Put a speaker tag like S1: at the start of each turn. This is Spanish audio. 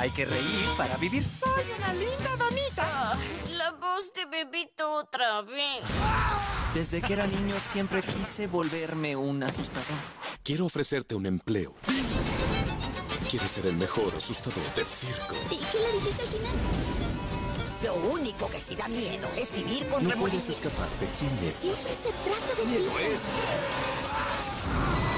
S1: Hay que reír para vivir.
S2: ¡Soy una linda donita!
S3: La voz de Bebito otra vez.
S1: Desde que era niño siempre quise volverme un asustador.
S4: Quiero ofrecerte un empleo. ¿Quieres ser el mejor asustador de circo?
S3: ¿Y qué le dijiste al final?
S2: Lo único que sí da miedo es vivir con
S4: No
S2: remordimiento.
S4: puedes escaparte. ¿Quién eres?
S3: Siempre se trata de ti.
S4: ¡Miedo es!